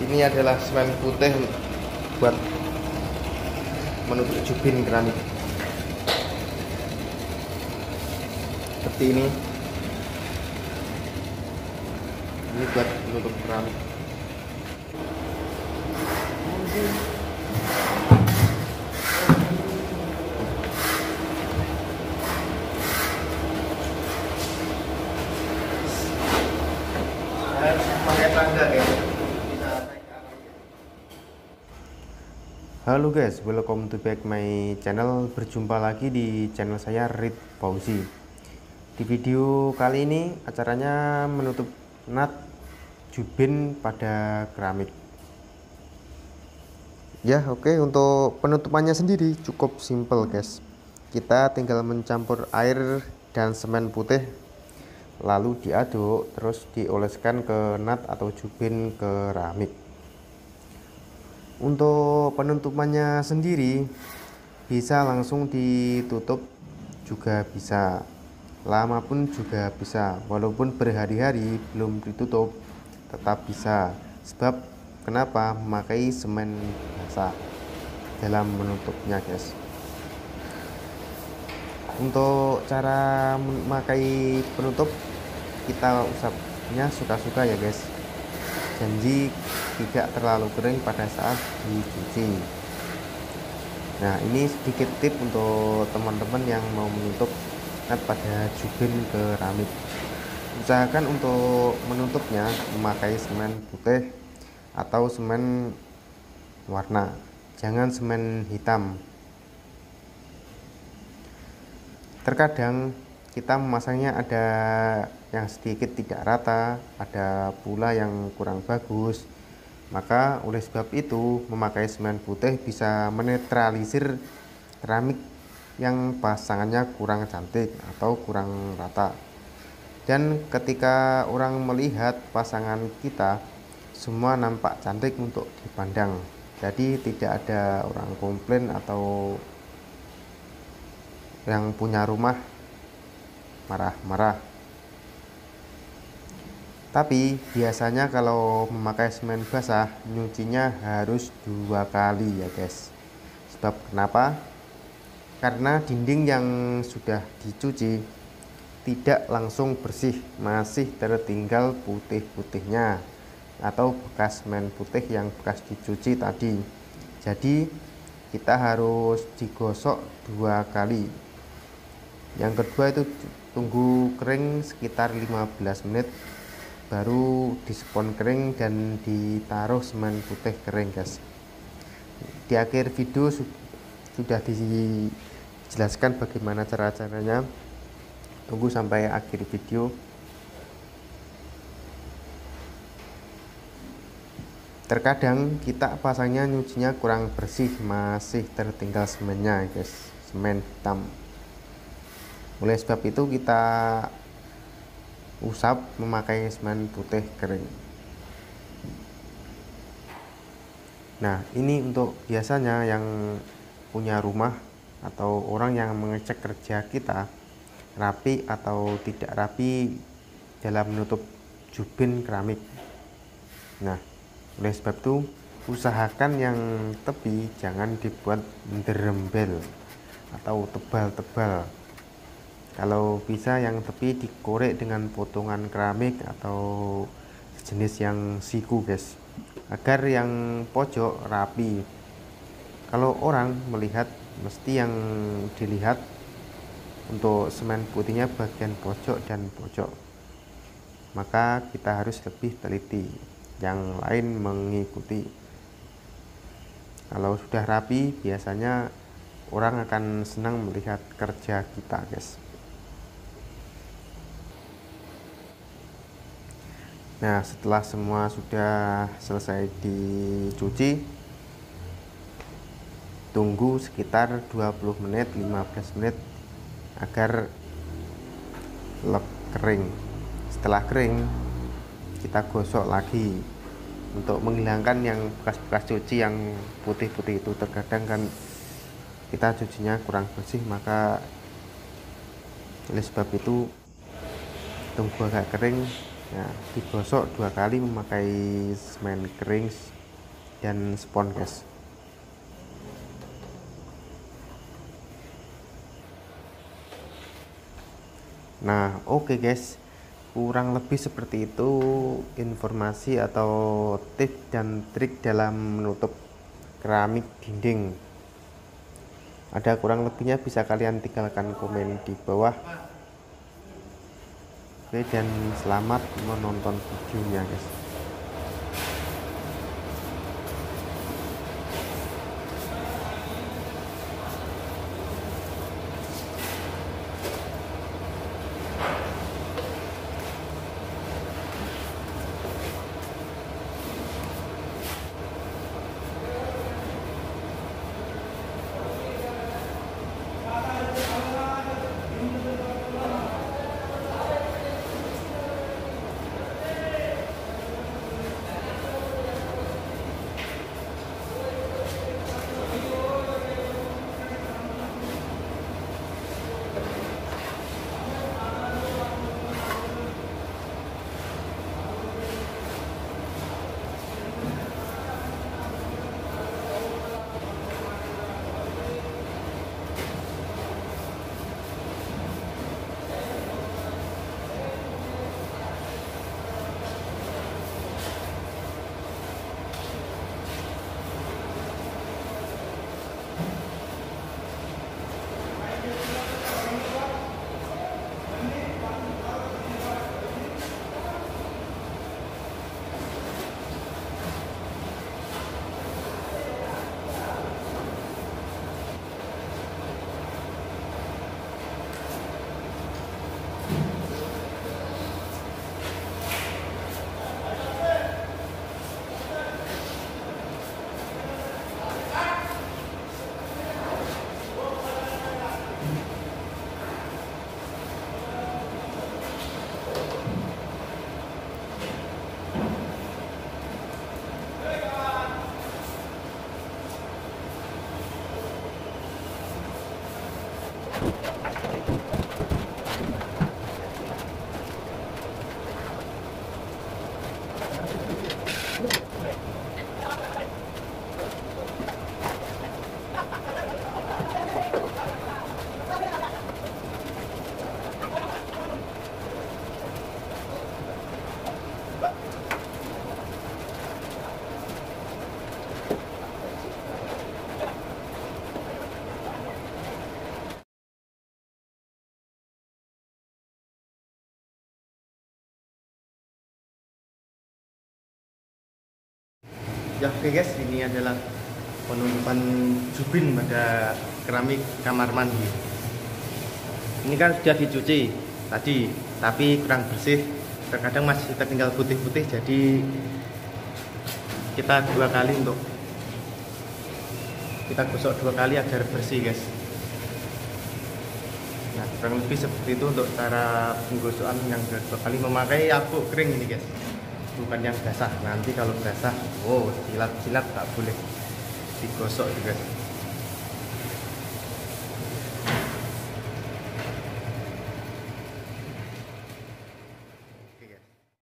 Ini adalah semen putih buat menutup jubin keramik. Seperti ini. Ini buat menutup keramik. Pakai tangga ya. Halo guys, welcome to back my channel. Berjumpa lagi di channel saya, Rid Fauzi. Di video kali ini acaranya menutup nut jubin pada keramik. Ya oke, untuk penutupannya sendiri cukup simple guys. Kita tinggal mencampur air dan semen putih, lalu diaduk, terus dioleskan ke nut atau jubin keramik. Untuk penutupannya sendiri bisa langsung ditutup juga bisa, lama pun juga bisa, walaupun berhari-hari belum ditutup tetap bisa. Sebab kenapa? Memakai semen basah dalam menutupnya guys. Untuk cara memakai penutup, kita usapnya suka-suka ya guys. Janji tidak terlalu kering pada saat dicuci. Nah, ini sedikit tip untuk teman-teman yang mau menutup nut pada jubin keramik. Usahakan untuk menutupnya memakai semen putih atau semen warna, jangan semen hitam. Terkadang kita memasangnya ada yang sedikit tidak rata, ada pula yang kurang bagus. Maka oleh sebab itu memakai semen putih bisa menetralisir keramik yang pasangannya kurang cantik atau kurang rata. Dan ketika orang melihat pasangan kita, semua nampak cantik untuk dipandang. Jadi tidak ada orang komplain atau yang punya rumah marah-marah. Tapi biasanya kalau memakai semen basah, nyucinya harus 2 kali ya guys. Sebab kenapa? Karena dinding yang sudah dicuci tidak langsung bersih, masih tertinggal putih-putihnya atau bekas semen putih yang bekas dicuci tadi. Jadi kita harus digosok 2 kali. Yang kedua itu tunggu kering sekitar 15 menit, baru dispon kering dan ditaruh semen putih kering guys. Di akhir video sudah dijelaskan bagaimana caranya. Tunggu sampai akhir video. Terkadang kita pasangnya nyucinya kurang bersih, masih tertinggal semennya guys, semen hitam. Oleh sebab itu kita usap memakai semen putih kering. Nah, ini untuk biasanya yang punya rumah atau orang yang mengecek kerja kita rapi atau tidak rapi dalam menutup jubin keramik. Nah, oleh sebab itu usahakan yang tepi jangan dibuat derembel atau tebal-tebal. Kalau bisa yang tepi dikorek dengan potongan keramik atau jenis yang siku guys, agar yang pojok rapi. Kalau orang melihat, mesti yang dilihat untuk semen putihnya bagian pojok dan pojok. Maka kita harus lebih teliti, yang lain mengikuti. Kalau sudah rapi, biasanya orang akan senang melihat kerja kita guys. Nah, setelah semua sudah selesai dicuci, tunggu sekitar 20 menit 15 menit agar kering. Setelah kering, kita gosok lagi untuk menghilangkan yang bekas-bekas cuci yang putih-putih itu. Terkadang kan kita cucinya kurang bersih, maka oleh sebab itu tunggu agak kering. Nah, digosok 2 kali memakai semen kering dan spons guys. Nah oke guys, kurang lebih seperti itu informasi atau tips dan trik dalam menutup keramik dinding. Ada kurang lebihnya bisa kalian tinggalkan komen di bawah. Oke, dan selamat menonton videonya guys. Ya oke guys, ini adalah penutupan jubin pada keramik kamar mandi. Ini kan sudah dicuci tadi, tapi kurang bersih. Terkadang masih tertinggal putih-putih, jadi kita gosok dua kali agar bersih guys. Nah kurang lebih seperti itu untuk cara penggosokan yang dua kali, memakai sabuk kering ini guys, bukan yang basah. Nanti kalau basah, silat-silat tak boleh digosok juga.